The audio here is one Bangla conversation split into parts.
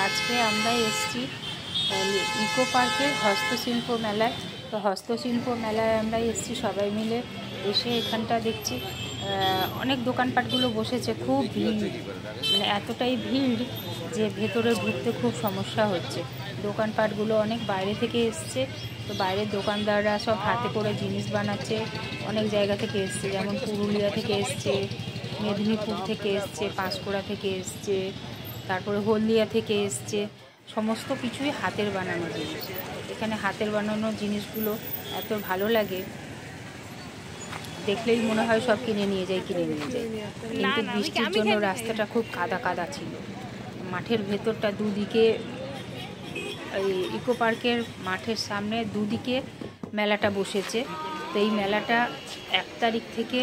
আজকে আমরা এসেছি ইকো পার্কের হস্তশিল্প মেলায়। তো হস্তশিল্প মেলায় আমরা এসেছি সবাই মিলে। এসে এখানটা দেখছি অনেক দোকানপাটগুলো বসেছে, খুব ভিড়, মানে এতটাই ভিড় যে ভেতরে ঢুকতে খুব সমস্যা হচ্ছে। দোকানপাটগুলো অনেক বাইরে থেকে এসছে, তো বাইরের দোকানদাররা সব হাতে করে জিনিস বানাচ্ছে। অনেক জায়গা থেকে এসছে, যেমন পুরুলিয়া থেকে এসছে, মেদিনীপুর থেকে এসছে, পাঁশকুড়া থেকে এসছে, তারপরে হলদিয়া থেকে এসছে। সমস্ত কিছুই হাতের বানানো জিনিস। এখানে হাতের বানানো জিনিসগুলো এত ভালো লাগে, দেখলেই মনে হয় সব কিনে নিয়ে যাই। কিন্তু বৃষ্টির জন্য রাস্তাটা খুব কাদা কাদা ছিল। মাঠের ভেতরটা দুদিকে, এই ইকো পার্কের মাঠের সামনে দুদিকে মেলাটা বসেছে। তো এই মেলাটা 1 তারিখ থেকে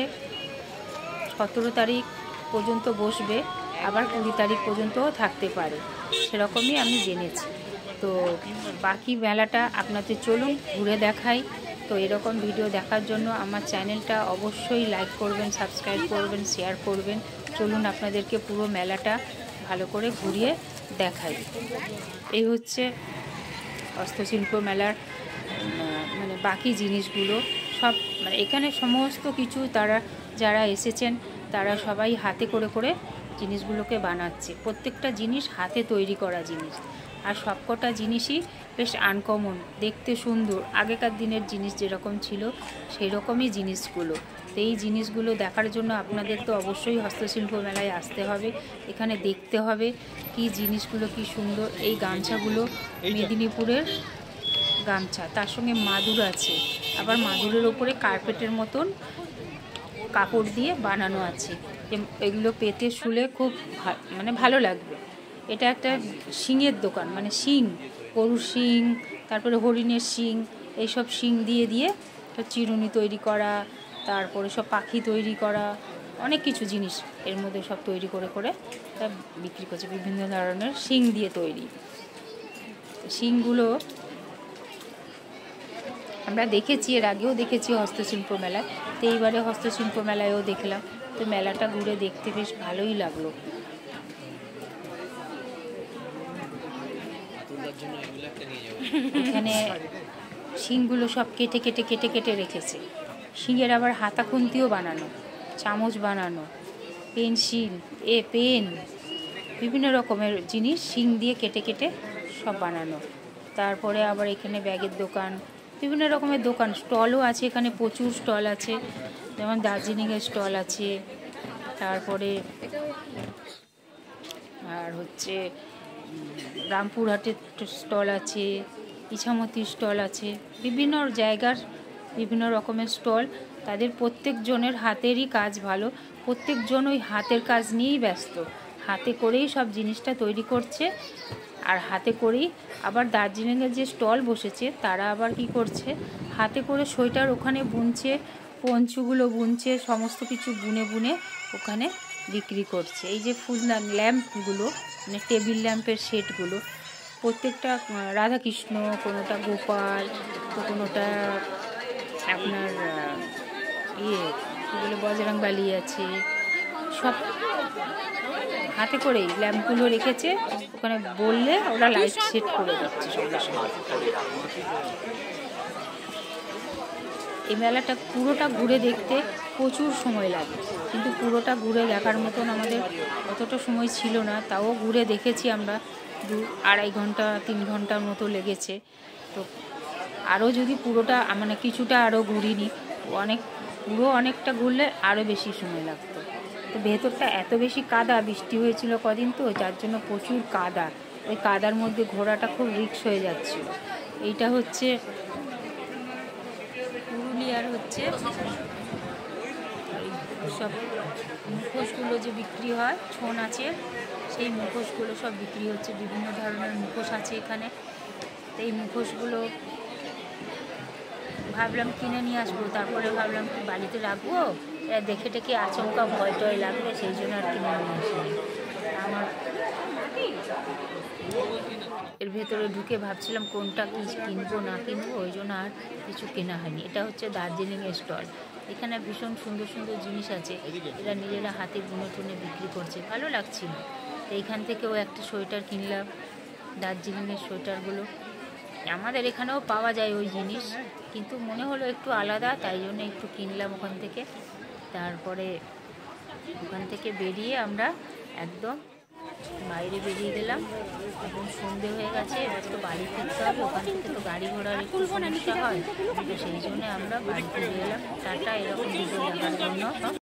17 তারিখ পর্যন্ত বসবে, আবার 20 তারিখ পর্যন্তও থাকতে পারে, সেরকমই আমি জেনেছি। তো বাকি মেলাটা আপনাদের চলুন ঘুরে দেখাই। তো এরকম ভিডিও দেখার জন্য আমার চ্যানেলটা অবশ্যই লাইক করবেন, সাবস্ক্রাইব করবেন, শেয়ার করবেন। চলুন আপনাদেরকে পুরো মেলাটা ভালো করে ঘুরিয়ে দেখাই। এই হচ্ছে হস্তশিল্প মেলার মানে বাকি জিনিসগুলো সব, মানে এখানে সমস্ত কিছু তারা যারা এসেছেন তারা সবাই হাতে করে করে জিনিসগুলোকে বানাচ্ছে। প্রত্যেকটা জিনিস হাতে তৈরি করা জিনিস, আর সবকটা জিনিসই বেশ আনকমন, দেখতে সুন্দর। আগেকার দিনের জিনিস যেরকম ছিল সেই রকমই জিনিসগুলো। তো এই জিনিসগুলো দেখার জন্য আপনাদের তো অবশ্যই হস্তশিল্প মেলায় আসতে হবে, এখানে দেখতে হবে কি জিনিসগুলো কি সুন্দর। এই গামছাগুলো মেদিনীপুরের গামছা, তার সঙ্গে মাদুর আছে, আবার মাদুরের ওপরে কার্পেটের মতন কাপড় দিয়ে বানানো আছে। এগুলো পেতে শুলে খুব মানে ভালো লাগবে। এটা একটা শিঙের দোকান, মানে শিং, গরুর শিং, তারপরে হরিণের শিং, এইসব শিং দিয়ে দিয়ে চিরুনি তৈরি করা, তারপরে সব পাখি তৈরি করা, অনেক কিছু জিনিস এর মধ্যে সব তৈরি করে করে তা বিক্রি করছে। বিভিন্ন ধরনের শিং দিয়ে তৈরি শিংগুলো আমরা দেখেছি, এর আগেও দেখেছি হস্তশিল্প মেলায়। তো এইবারে হস্তশিল্প মেলায়ও দেখলাম। তো মেলাটা ঘুরে দেখতে বেশ ভালোই লাগলো। এখানে শিংগুলো সব কেটে কেটে কেটে কেটে রেখেছে। শিঙের আবার হাতা খুন্তিও বানানো, চামচ বানানো, পেন্সিল, পেন, বিভিন্ন রকমের জিনিস শিং দিয়ে কেটে কেটে সব বানানো। তারপরে আবার এখানে ব্যাগের দোকান, বিভিন্ন রকমের দোকান, স্টলও আছে। এখানে প্রচুর স্টল আছে, যেমন দার্জিলিংয়ের স্টল আছে, তারপরে আর হচ্ছে রামপুরহাটের স্টল আছে, ইছামতির স্টল আছে। বিভিন্ন জায়গার বিভিন্ন রকমের স্টল। তাদের প্রত্যেকজনের হাতেরই কাজ ভালো, প্রত্যেকজন ওই হাতের কাজ নিয়েই ব্যস্ত, হাতে করেই সব জিনিসটা তৈরি করছে। আর হাতে করেই আবার দার্জিলিংয়ের যে স্টল বসেছে তারা আবার কি করছে, হাতে করে সোয়েটার ওখানে বুনছে, পঞ্চুগুলো বুনছে, সমস্ত কিছু বুনে বুনে ওখানে বিক্রি করছে। এই যে ফুল ল্যাম্পগুলো, মানে টেবিল ল্যাম্পের সেটগুলো, প্রত্যেকটা রাধাকৃষ্ণ, কোনোটা গোপাল, তো কোনোটা আপনার বলে বজরংবলী আছে, সব হাতে করেই ল্যাম্পগুলো রেখেছে ওখানে, বললে ওরা লাইট সেট করে দিচ্ছে সঙ্গে সঙ্গে। এই মেলাটা পুরোটা ঘুরে দেখতে প্রচুর সময় লাগে, কিন্তু পুরোটা ঘুরে দেখার মতন আমাদের অতটা সময় ছিল না। তাও ঘুরে দেখেছি আমরা, 2-2.5 ঘন্টা 3 ঘন্টার মতো লেগেছে। তো আরও যদি পুরোটা, মানে কিছুটা আরও ঘুরিনি, অনেকটা ঘুরলে আরও বেশি সময় লাগতো। তো ভেতরটা এত বেশি কাদা, বৃষ্টি হয়েছিল কদিন, তো যার জন্য প্রচুর কাদা। ওই কাদার মধ্যে ঘোরাটা খুব রিস্ক হয়ে যাচ্ছিল। এইটা হচ্ছে পুরুলিয়ার হচ্ছে সব মুখোশগুলো যে বিক্রি হয়, ছৌ নাচের, সেই মুখোশগুলো সব বিক্রি হচ্ছে। বিভিন্ন ধরনের মুখোশ আছে এখানে। তো এই মুখোশগুলো ভাবলাম কিনে নিয়ে আসবো, তারপরে ভাবলাম কি বাড়িতে রাখবো, দেখে টেকে আচমকা ভয় টয় লাগবে, সেই জন্য আর কিনে নিয়ে আসি। আমার এর ভেতরে ঢুকে ভাবছিলাম কোনটা কি কিনবো না কিনবো, ওই জন্য আর কিছু কেনা হয়নি। এটা হচ্ছে দার্জিলিংয়ের স্টল। এখানে ভীষণ সুন্দর সুন্দর জিনিস আছে, এরা নিজেরা হাতে বুনে টুনে বিক্রি করছে, ভালো লাগছিল। তো এইখান থেকেও একটা সোয়েটার কিনলাম, দার্জিলিংয়ের সোয়েটারগুলো আমাদের এখানেও পাওয়া যায় ওই জিনিস, কিন্তু মনে হলো একটু আলাদা, তাই জন্য একটু কিনলাম ওখান থেকে। তারপরে ওখান থেকে বেরিয়ে আমরা একদম বাইরে বেরিয়ে গেলাম। এখন সন্ধে হয়ে গেছে, এবার তো বাড়ি ফিরতে হবে। ওখান থেকে তো গাড়ি ঘোড়ার একটু সমস্যা হয়, তো সেই জন্য আমরা বাড়ি ফিরে গেলাম। টাটা। এরকম ভিডিও দেখার জন্য